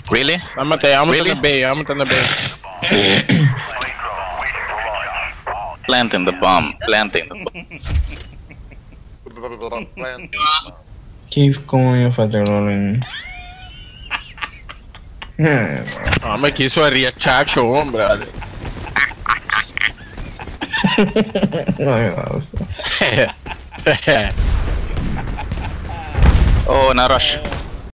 Really? I'm at the bay. I'm at the bay. Planting the bomb. Planting the bomb. Keep going for the rolling. Me quiso chacho, hombre. Oh, na rush.